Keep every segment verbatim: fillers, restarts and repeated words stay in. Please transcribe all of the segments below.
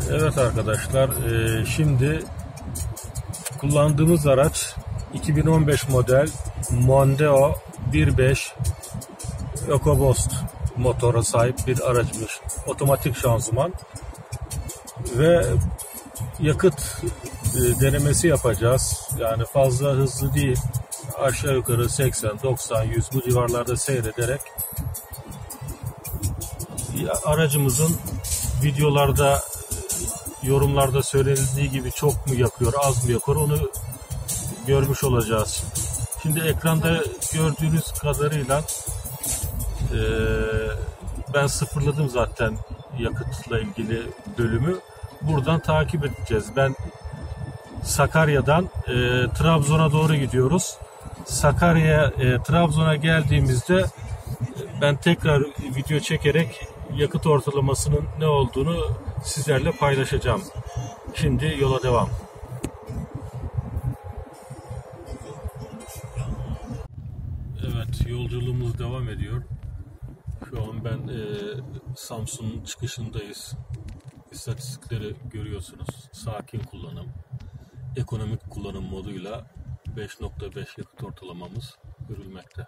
Evet arkadaşlar, e, şimdi kullandığımız araç iki bin on beş model Mondeo bir nokta beş EcoBoost motora sahip bir aracmış. Otomatik şanzıman ve yakıt e, denemesi yapacağız. Yani fazla hızlı değil, aşağı yukarı seksen, doksan, yüz bu civarlarda seyrederek aracımızın videolarda, yorumlarda söylenildiği gibi çok mu yakıyor, az mı yakıyor onu görmüş olacağız. Şimdi ekranda gördüğünüz kadarıyla e, ben sıfırladım zaten yakıtla ilgili bölümü. Buradan takip edeceğiz. Ben Sakarya'dan e, Trabzon'a doğru gidiyoruz. Sakarya, e, Trabzon'a geldiğimizde ben tekrar video çekerek yakıt ortalamasının ne olduğunu sizlerle paylaşacağım. Şimdi yola devam. Evet, yolculuğumuz devam ediyor. Şu an ben e, Samsun'un çıkışındayız. İstatistikleri görüyorsunuz. Sakin kullanım, ekonomik kullanım moduyla beş nokta beş yakıt ortalamamız görülmekte.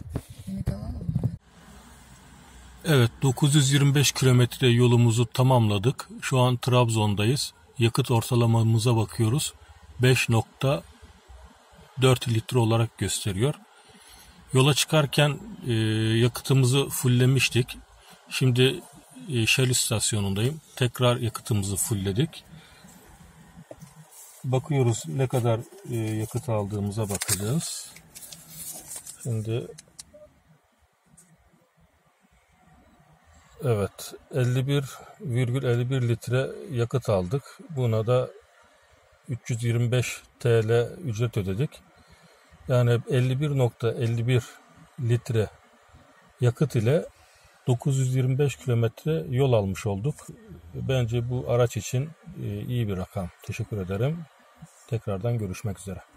Evet, dokuz yüz yirmi beş kilometre yolumuzu tamamladık. Şu an Trabzon'dayız. Yakıt ortalamamıza bakıyoruz. beş nokta dört litre olarak gösteriyor. Yola çıkarken e, yakıtımızı fulllemiştik. Şimdi e, Shell istasyonundayım. Tekrar yakıtımızı fullledik. Bakıyoruz ne kadar e, yakıt aldığımıza bakacağız. Şimdi evet, elli bir virgül elli bir litre yakıt aldık. Buna da üç yüz yirmi beş TL ücret ödedik. Yani elli bir nokta elli bir litre yakıt ile dokuz yüz yirmi beş kilometre yol almış olduk. Bence bu araç için iyi bir rakam. Teşekkür ederim. Tekrardan görüşmek üzere.